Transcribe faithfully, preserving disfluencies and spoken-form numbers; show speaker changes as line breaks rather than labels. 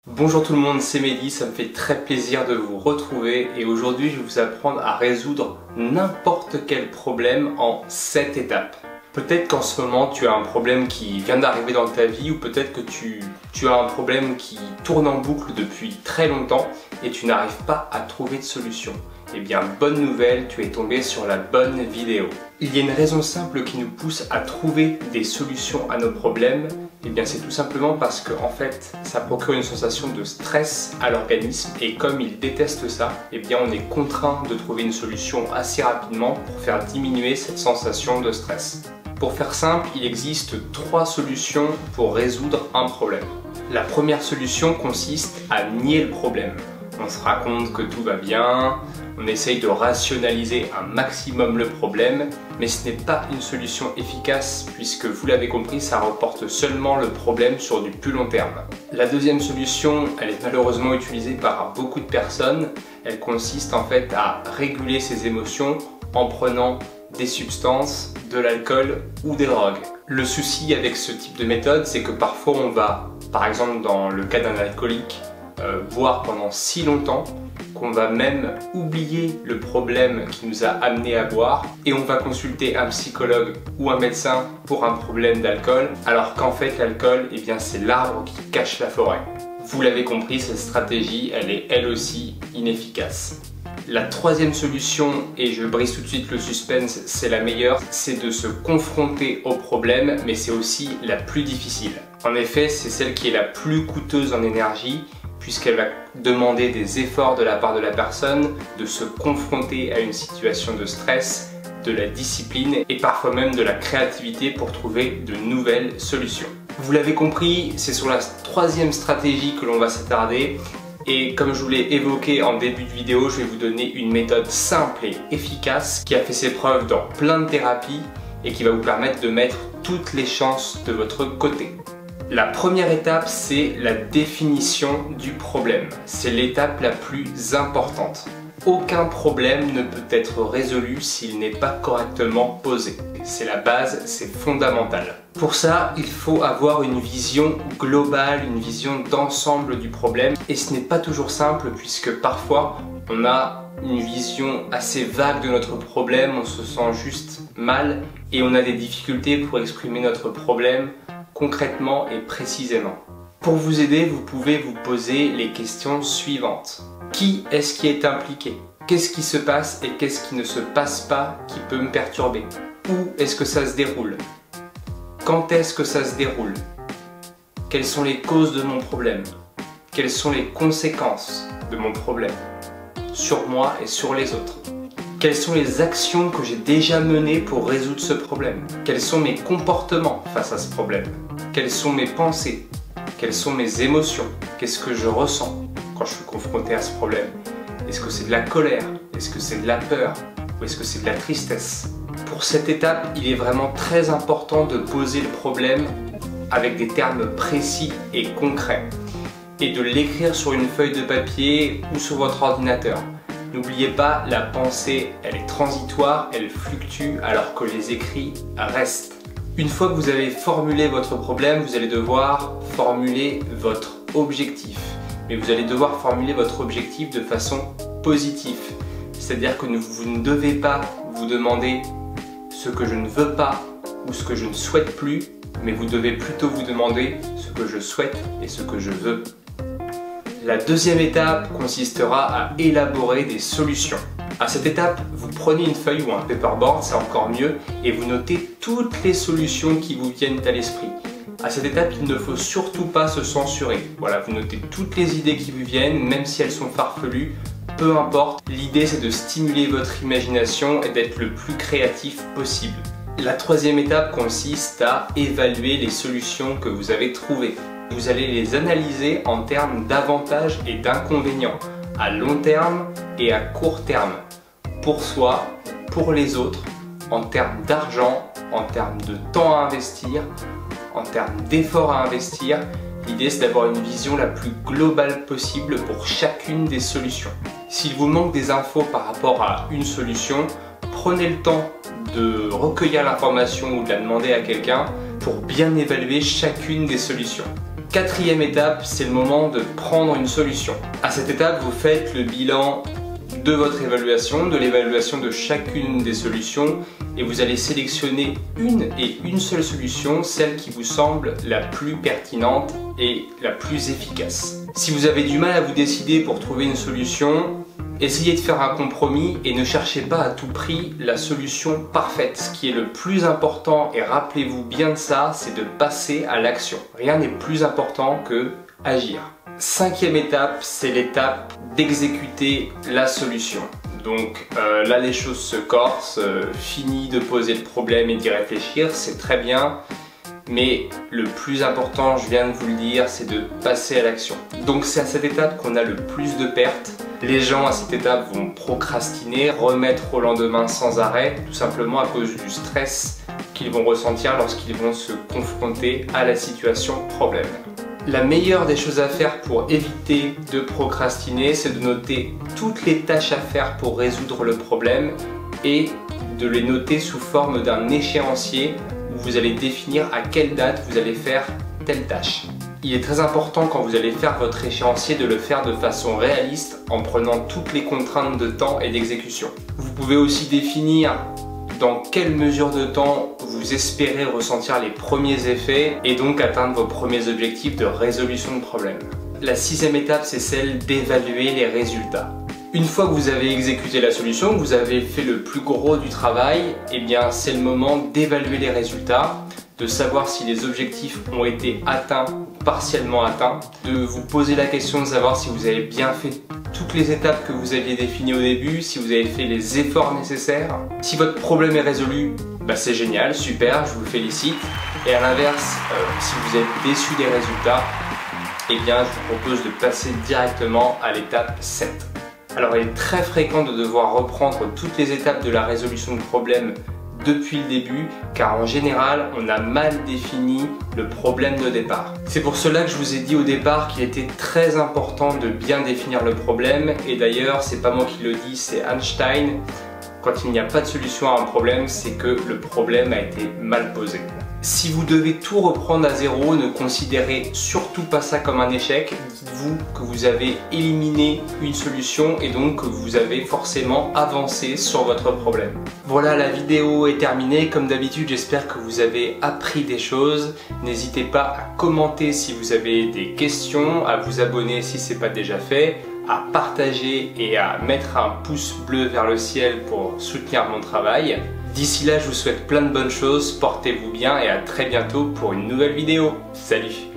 Bonjour tout le monde, c'est Mehdi, ça me fait très plaisir de vous retrouver et aujourd'hui je vais vous apprendre à résoudre n'importe quel problème en sept étapes. Peut-être qu'en ce moment tu as un problème qui vient d'arriver dans ta vie ou peut-être que tu, tu as un problème qui tourne en boucle depuis très longtemps et tu n'arrives pas à trouver de solution. Eh bien, bonne nouvelle, tu es tombé sur la bonne vidéo. Il y a une raison simple qui nous pousse à trouver des solutions à nos problèmes. Eh bien, c'est tout simplement parce que, en fait, ça procure une sensation de stress à l'organisme et comme il déteste ça, eh bien, on est contraint de trouver une solution assez rapidement pour faire diminuer cette sensation de stress. Pour faire simple, il existe trois solutions pour résoudre un problème. La première solution consiste à nier le problème. On se raconte que tout va bien, on essaye de rationaliser un maximum le problème, mais ce n'est pas une solution efficace puisque vous l'avez compris, ça reporte seulement le problème sur du plus long terme. La deuxième solution, elle est malheureusement utilisée par beaucoup de personnes, elle consiste en fait à réguler ses émotions en prenant des substances, de l'alcool ou des drogues. Le souci avec ce type de méthode, c'est que parfois on va, par exemple dans le cas d'un alcoolique, Euh, boire pendant si longtemps qu'on va même oublier le problème qui nous a amené à boire et on va consulter un psychologue ou un médecin pour un problème d'alcool alors qu'en fait l'alcool, eh bien, c'est l'arbre qui cache la forêt. Vous l'avez compris, cette stratégie elle est elle aussi inefficace. La troisième solution, et je brise tout de suite le suspense, c'est la meilleure, c'est de se confronter au problème, mais c'est aussi la plus difficile. En effet, c'est celle qui est la plus coûteuse en énergie, puisqu'elle va demander des efforts de la part de la personne, de se confronter à une situation de stress, de la discipline et parfois même de la créativité pour trouver de nouvelles solutions. Vous l'avez compris, c'est sur la troisième stratégie que l'on va s'attarder. Et comme je vous l'ai évoqué en début de vidéo, je vais vous donner une méthode simple et efficace qui a fait ses preuves dans plein de thérapies et qui va vous permettre de mettre toutes les chances de votre côté. La première étape, c'est la définition du problème. C'est l'étape la plus importante. Aucun problème ne peut être résolu s'il n'est pas correctement posé. C'est la base, c'est fondamental. Pour ça, il faut avoir une vision globale, une vision d'ensemble du problème. Et ce n'est pas toujours simple puisque parfois, on a une vision assez vague de notre problème, on se sent juste mal et on a des difficultés pour exprimer notre problème concrètement et précisément. Pour vous aider, vous pouvez vous poser les questions suivantes. Qui est-ce qui est impliqué? Qu'est-ce qui se passe et qu'est-ce qui ne se passe pas qui peut me perturber? Où est-ce que ça se déroule? Quand est-ce que ça se déroule? Quelles sont les causes de mon problème? Quelles sont les conséquences de mon problème? Sur moi et sur les autres. Quelles sont les actions que j'ai déjà menées pour résoudre ce problème? Quels sont mes comportements face à ce problème? Quelles sont mes pensées? Quelles sont mes émotions? Qu'est-ce que je ressens quand je suis confronté à ce problème? Est-ce que c'est de la colère? Est-ce que c'est de la peur? Ou est-ce que c'est de la tristesse? Pour cette étape, il est vraiment très important de poser le problème avec des termes précis et concrets et de l'écrire sur une feuille de papier ou sur votre ordinateur. N'oubliez pas, la pensée, elle est transitoire, elle fluctue alors que les écrits restent. Une fois que vous avez formulé votre problème, vous allez devoir formuler votre objectif. Mais vous allez devoir formuler votre objectif de façon positive. C'est-à-dire que vous ne devez pas vous demander ce que je ne veux pas ou ce que je ne souhaite plus, mais vous devez plutôt vous demander ce que je souhaite et ce que je veux. La deuxième étape consistera à élaborer des solutions. À cette étape, vous prenez une feuille ou un paperboard, c'est encore mieux, et vous notez toutes les solutions qui vous viennent à l'esprit. À cette étape, il ne faut surtout pas se censurer. Voilà, vous notez toutes les idées qui vous viennent, même si elles sont farfelues, peu importe. L'idée, c'est de stimuler votre imagination et d'être le plus créatif possible. La troisième étape consiste à évaluer les solutions que vous avez trouvées. Vous allez les analyser en termes d'avantages et d'inconvénients, à long terme et à court terme, pour soi, pour les autres, en termes d'argent, en termes de temps à investir, en termes d'efforts à investir. L'idée, c'est d'avoir une vision la plus globale possible pour chacune des solutions. S'il vous manque des infos par rapport à une solution, prenez le temps de recueillir l'information ou de la demander à quelqu'un pour bien évaluer chacune des solutions. Quatrième étape, c'est le moment de prendre une solution. À cette étape, vous faites le bilan de votre évaluation, de l'évaluation de chacune des solutions et vous allez sélectionner une et une seule solution, celle qui vous semble la plus pertinente et la plus efficace. Si vous avez du mal à vous décider pour trouver une solution, essayez de faire un compromis et ne cherchez pas à tout prix la solution parfaite. Ce qui est le plus important, et rappelez-vous bien de ça, c'est de passer à l'action. Rien n'est plus important que agir. Cinquième étape, c'est l'étape d'exécuter la solution. Donc euh, là les choses se corsent, euh, fini de poser le problème et d'y réfléchir, c'est très bien. Mais le plus important, je viens de vous le dire, c'est de passer à l'action. Donc c'est à cette étape qu'on a le plus de pertes. Les gens à cette étape vont procrastiner, remettre au lendemain sans arrêt, tout simplement à cause du stress qu'ils vont ressentir lorsqu'ils vont se confronter à la situation problème. La meilleure des choses à faire pour éviter de procrastiner, c'est de noter toutes les tâches à faire pour résoudre le problème et de les noter sous forme d'un échéancier où vous allez définir à quelle date vous allez faire telle tâche. Il est très important quand vous allez faire votre échéancier de le faire de façon réaliste en prenant toutes les contraintes de temps et d'exécution. Vous pouvez aussi définir dans quelle mesure de temps vous espérez ressentir les premiers effets et donc atteindre vos premiers objectifs de résolution de problème. La sixième étape, c'est celle d'évaluer les résultats. Une fois que vous avez exécuté la solution, que vous avez fait le plus gros du travail, eh bien c'est le moment d'évaluer les résultats, de savoir si les objectifs ont été atteints ou partiellement atteints, de vous poser la question de savoir si vous avez bien fait toutes les étapes que vous aviez définies au début, si vous avez fait les efforts nécessaires. Si votre problème est résolu, bah c'est génial, super, je vous félicite. Et à l'inverse, euh, si vous êtes déçu des résultats, eh bien je vous propose de passer directement à l'étape sept. Alors il est très fréquent de devoir reprendre toutes les étapes de la résolution de problème depuis le début, car en général, on a mal défini le problème de départ. C'est pour cela que je vous ai dit au départ qu'il était très important de bien définir le problème, et d'ailleurs, c'est pas moi qui le dis, c'est Einstein. Quand il n'y a pas de solution à un problème, c'est que le problème a été mal posé. Si vous devez tout reprendre à zéro, ne considérez surtout pas ça comme un échec. Dites-vous que vous avez éliminé une solution et donc que vous avez forcément avancé sur votre problème. Voilà, la vidéo est terminée. Comme d'habitude, j'espère que vous avez appris des choses. N'hésitez pas à commenter si vous avez des questions, à vous abonner si ce n'est pas déjà fait, à partager et à mettre un pouce bleu vers le ciel pour soutenir mon travail. D'ici là, je vous souhaite plein de bonnes choses, portez-vous bien et à très bientôt pour une nouvelle vidéo. Salut!